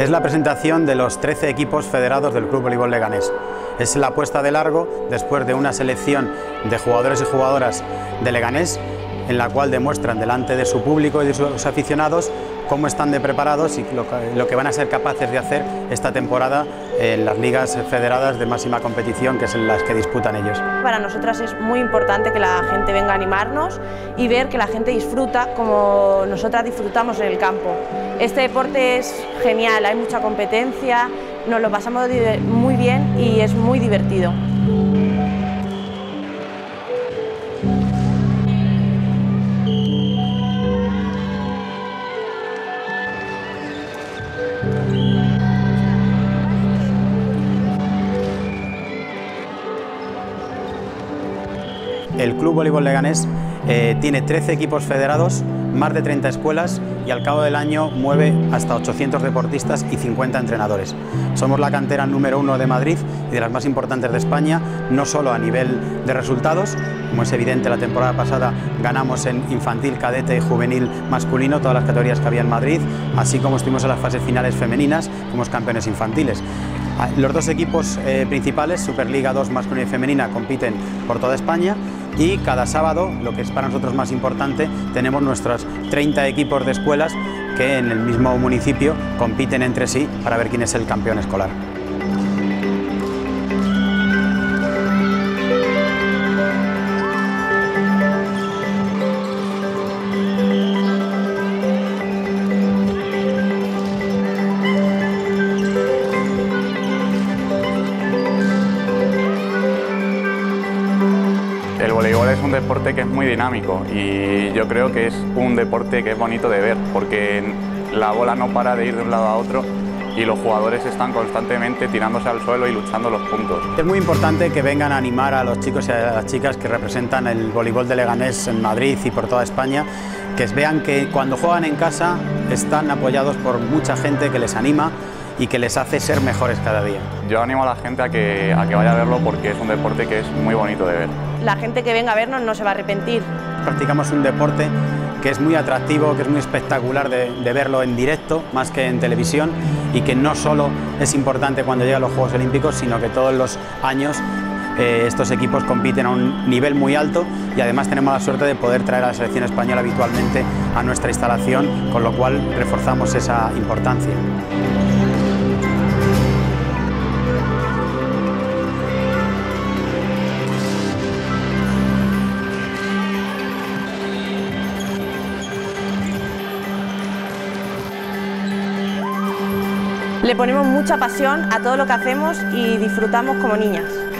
Es la presentación de los 13 equipos federados del Club Voleibol Leganés. Es la puesta de largo después de una selección de jugadores y jugadoras de Leganés, en la cual demuestran delante de su público y de sus aficionados cómo están de preparados y lo que van a ser capaces de hacer esta temporada en las ligas federadas de máxima competición, que son las que disputan ellos. Para nosotras es muy importante que la gente venga a animarnos y ver que la gente disfruta como nosotras disfrutamos en el campo. Este deporte es genial, hay mucha competencia, nos lo pasamos muy bien y es muy divertido. El Club Voleibol Leganés tiene 13 equipos federados, más de 30 escuelas y al cabo del año mueve hasta 800 deportistas y 50 entrenadores. Somos la cantera número 1 de Madrid y de las más importantes de España, no solo a nivel de resultados, como es evidente la temporada pasada ganamos en infantil, cadete y juvenil masculino todas las categorías que había en Madrid, así como estuvimos en las fases finales femeninas, fuimos campeones infantiles. Los dos equipos principales, Superliga 2 masculina y femenina, compiten por toda España y cada sábado, lo que es para nosotros más importante, tenemos nuestros 30 equipos de escuelas que en el mismo municipio compiten entre sí para ver quién es el campeón escolar. El voleibol es un deporte que es muy dinámico y yo creo que es un deporte que es bonito de ver porque la bola no para de ir de un lado a otro y los jugadores están constantemente tirándose al suelo y luchando los puntos. Es muy importante que vengan a animar a los chicos y a las chicas que representan el voleibol de Leganés en Madrid y por toda España, que vean que cuando juegan en casa están apoyados por mucha gente que les anima y que les hace ser mejores cada día. Yo animo a la gente a que vaya a verlo porque es un deporte que es muy bonito de ver. La gente que venga a vernos no se va a arrepentir. Practicamos un deporte que es muy atractivo, que es muy espectacular de verlo en directo, más que en televisión, y que no solo es importante cuando llegan los Juegos Olímpicos, sino que todos los años estos equipos compiten a un nivel muy alto y además tenemos la suerte de poder traer a la selección española habitualmente a nuestra instalación, con lo cual reforzamos esa importancia. Le ponemos mucha pasión a todo lo que hacemos y disfrutamos como niñas.